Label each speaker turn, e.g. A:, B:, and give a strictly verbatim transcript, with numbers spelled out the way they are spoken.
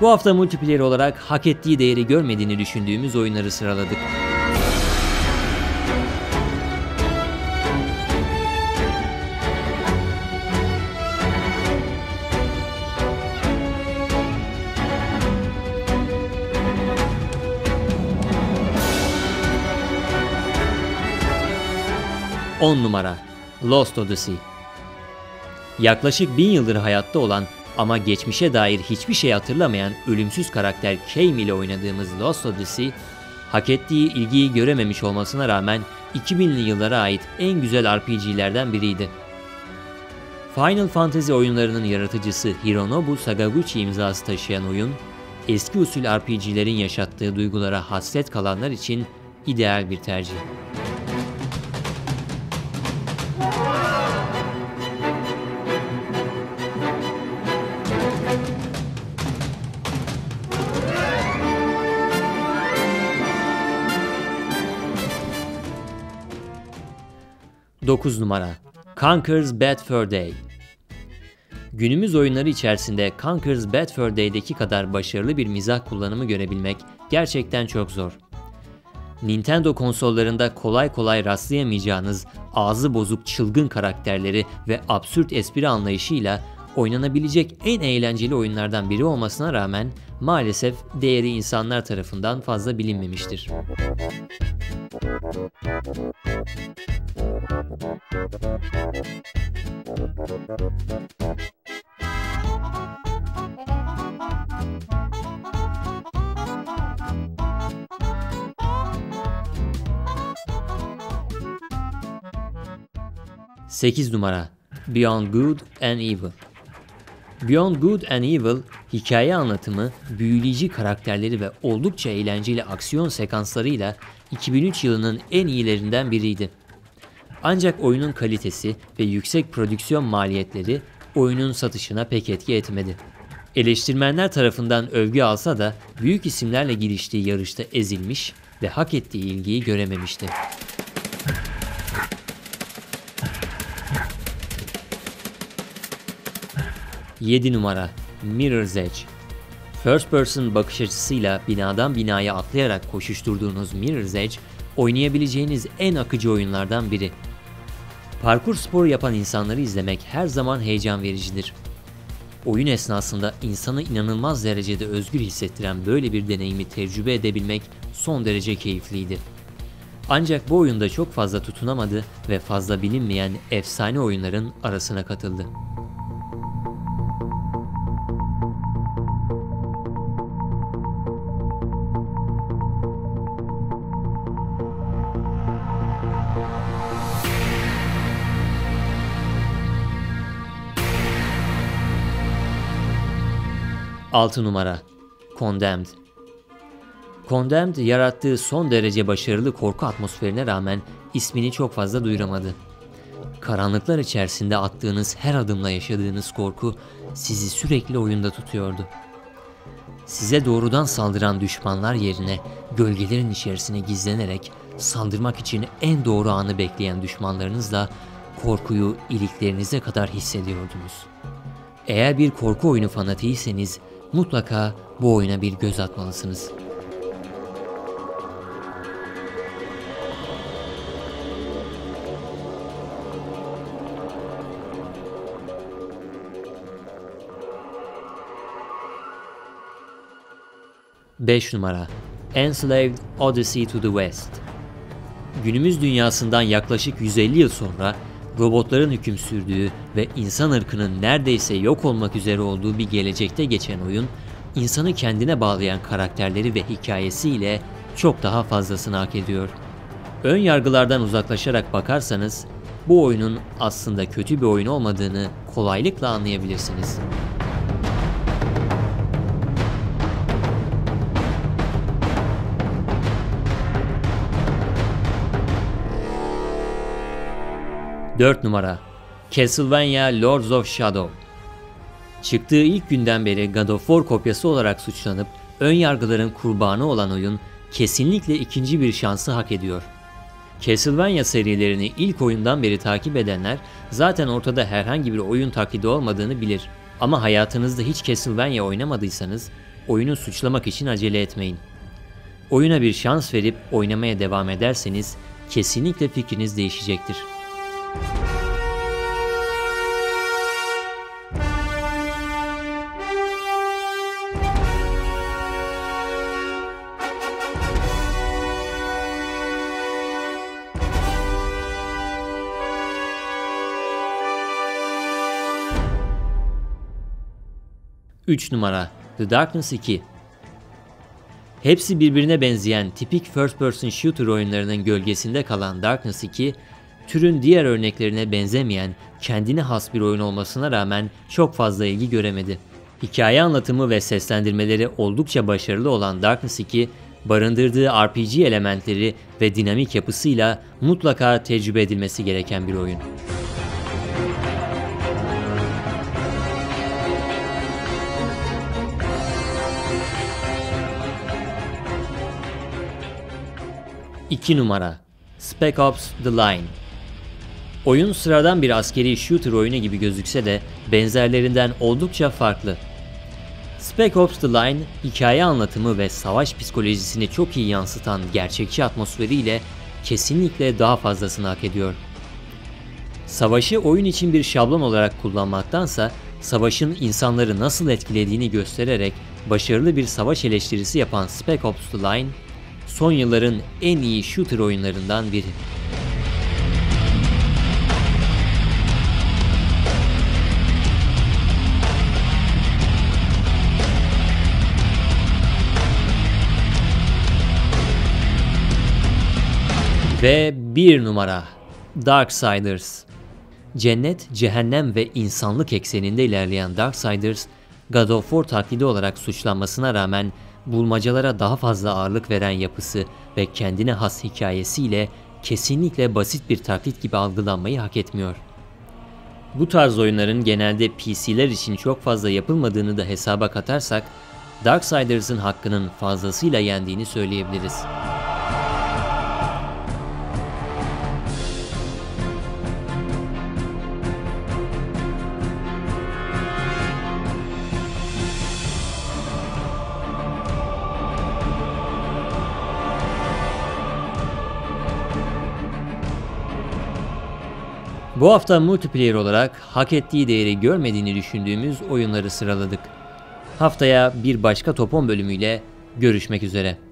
A: Bu hafta multiplayer olarak hak ettiği değeri görmediğini düşündüğümüz oyunları sıraladık. on numara Lost Odyssey. Yaklaşık bin yıldır hayatta olan ama geçmişe dair hiçbir şey hatırlamayan ölümsüz karakter Kame ile oynadığımız Lost Odyssey, hak ettiği ilgiyi görememiş olmasına rağmen iki binli yıllara ait en güzel R P G'lerden biriydi. Final Fantasy oyunlarının yaratıcısı Hironobu Sakaguchi imzası taşıyan oyun, eski usul R P G'lerin yaşattığı duygulara hasret kalanlar için ideal bir tercih. dokuz numara Conker's Bad Fur Day. Günümüz oyunları içerisinde Conker's Bad Fur Day'deki kadar başarılı bir mizah kullanımı görebilmek gerçekten çok zor. Nintendo konsollarında kolay kolay rastlayamayacağınız ağzı bozuk çılgın karakterleri ve absürt espri anlayışıyla oynanabilecek en eğlenceli oyunlardan biri olmasına rağmen maalesef değeri insanlar tarafından fazla bilinmemiştir. sekiz numara Beyond Good and Evil. Beyond Good and Evil, hikaye anlatımı, büyüleyici karakterleri ve oldukça eğlenceli aksiyon sekanslarıyla iki bin üç yılının en iyilerinden biriydi. Ancak oyunun kalitesi ve yüksek prodüksiyon maliyetleri oyunun satışına pek etki etmedi. Eleştirmenler tarafından övgü alsa da büyük isimlerle giriştiği yarışta ezilmiş ve hak ettiği ilgiyi görememişti. yedi numara Mirror's Edge. First person bakış açısıyla binadan binaya atlayarak koşuşturduğunuz Mirror's Edge, oynayabileceğiniz en akıcı oyunlardan biri. Parkur sporu yapan insanları izlemek her zaman heyecan vericidir. Oyun esnasında insanı inanılmaz derecede özgür hissettiren böyle bir deneyimi tecrübe edebilmek son derece keyifliydi. Ancak bu oyunda çok fazla tutunamadı ve fazla bilinmeyen efsane oyunların arasına katıldı. altı numara Condemned. Condemned, yarattığı son derece başarılı korku atmosferine rağmen ismini çok fazla duyuramadı. Karanlıklar içerisinde attığınız her adımla yaşadığınız korku sizi sürekli oyunda tutuyordu. Size doğrudan saldıran düşmanlar yerine gölgelerin içerisine gizlenerek saldırmak için en doğru anı bekleyen düşmanlarınızla korkuyu iliklerinize kadar hissediyordunuz. Eğer bir korku oyunu fanatiğiyseniz mutlaka bu oyuna bir göz atmalısınız. beş numara Enslaved Odyssey to the West. Günümüz dünyasından yaklaşık yüz elli yıl sonra robotların hüküm sürdüğü ve insan ırkının neredeyse yok olmak üzere olduğu bir gelecekte geçen oyun, insanı kendine bağlayan karakterleri ve hikayesiyle çok daha fazlasını hak ediyor. Ön yargılardan uzaklaşarak bakarsanız, bu oyunun aslında kötü bir oyun olmadığını kolaylıkla anlayabilirsiniz. dört numara Castlevania Lords of Shadow. Çıktığı ilk günden beri God of War kopyası olarak suçlanıp ön yargıların kurbanı olan oyun kesinlikle ikinci bir şansı hak ediyor. Castlevania serilerini ilk oyundan beri takip edenler zaten ortada herhangi bir oyun taklidi olmadığını bilir. Ama hayatınızda hiç Castlevania oynamadıysanız oyunu suçlamak için acele etmeyin. Oyuna bir şans verip oynamaya devam ederseniz kesinlikle fikriniz değişecektir. üç numara The Darkness iki. Hepsi birbirine benzeyen tipik first person shooter oyunlarının gölgesinde kalan Darkness iki, türün diğer örneklerine benzemeyen kendine has bir oyun olmasına rağmen çok fazla ilgi göremedi. Hikaye anlatımı ve seslendirmeleri oldukça başarılı olan Darkness iki, barındırdığı R P G elementleri ve dinamik yapısıyla mutlaka tecrübe edilmesi gereken bir oyun. iki numara Spec Ops: The Line. Oyun sıradan bir askeri shooter oyunu gibi gözükse de benzerlerinden oldukça farklı. Spec Ops: The Line, hikaye anlatımı ve savaş psikolojisini çok iyi yansıtan gerçekçi atmosferiyle kesinlikle daha fazlasını hak ediyor. Savaşı oyun için bir şablon olarak kullanmaktansa, savaşın insanları nasıl etkilediğini göstererek başarılı bir savaş eleştirisi yapan Spec Ops: The Line, son yılların en iyi shooter oyunlarından biri. Ve bir numara Darksiders. Cennet, cehennem ve insanlık ekseninde ilerleyen Darksiders, God of War taklidi olarak suçlanmasına rağmen bulmacalara daha fazla ağırlık veren yapısı ve kendine has hikayesiyle kesinlikle basit bir taklit gibi algılanmayı hak etmiyor. Bu tarz oyunların genelde P C'ler için çok fazla yapılmadığını da hesaba katarsak, Darksiders'ın hakkının fazlasıyla yendiğini söyleyebiliriz. Bu hafta multiplayer olarak hak ettiği değeri görmediğini düşündüğümüz oyunları sıraladık. Haftaya bir başka Top on bölümüyle görüşmek üzere.